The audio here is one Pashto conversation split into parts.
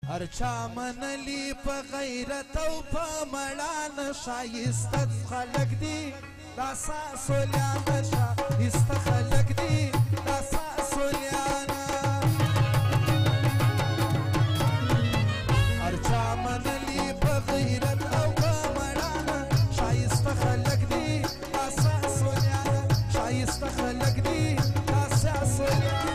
هرچا منلی په غیرت او په مړانه ښایسته خلک دي دا ساسولیانه ښایسته خلک دي دا ساسولیانه هرچا منلی په غیرت او په مړانه ښایسته خلک دي دا ساسولیانه ښایسته خلک دي دا ساسولیانه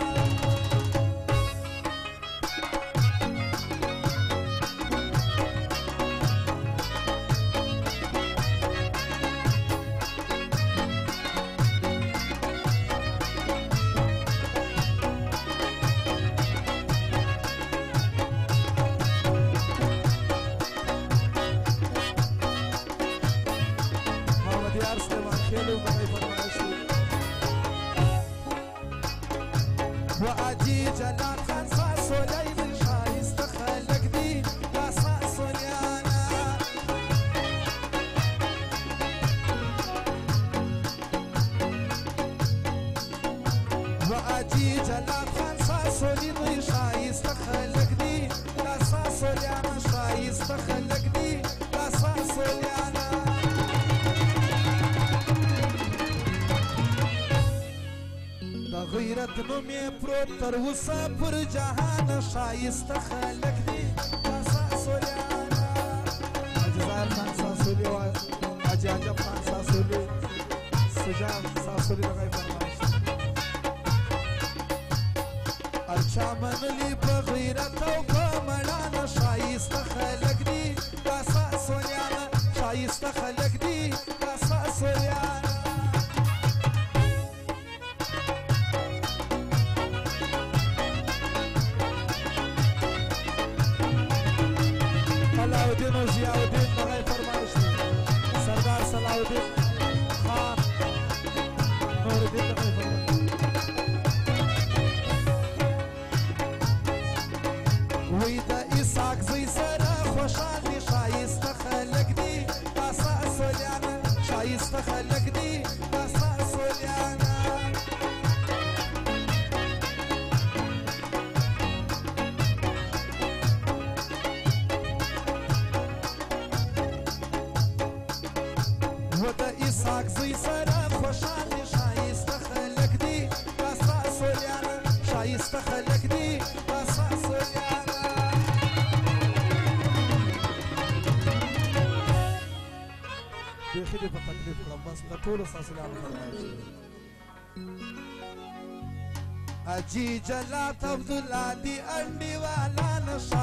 وأجي جلال خان ساسولي من شايسته خلق دي يا ساسوليانا وأجي جلال خان ساسولي من شايسته خلق دي يا ساسوليانا شايسته خلق دي يا ساسوليانا دا غیرت نومې پروت تر اوسه پر جهان ښایسته خلک دي دا ساسولیانه حاجي ظاهر خان ساسولي وایه حاجي عجب خان ساسولي سجاد ساسولي دغه یې فرمایش هر چا منلي په غیرت او په مړانه ښایسته خلک دي دا ساسولیانه ښایسته خلک دي دا ساسولیانه صلاح الدین و ضیاء الدین دغه فرمایش دی سردار صلاح الدین خان نور الدین دغه فرمایش وی د اسحاق زوی سره خوشحال دي ښایسته خلک دي دا ساسولیانه ښایسته خلک دي دا ساسولیانه و د اسحاق زوی سره خوشحال دي ښایسته خلک دي دا ساسولیانه ښایسته خلک دي دا ساسولیانه بیخي دې په تکلیف کړم بس د ټولو ساسولیانو فرمایش حاجي جلات عبدالله دي انډیوالانه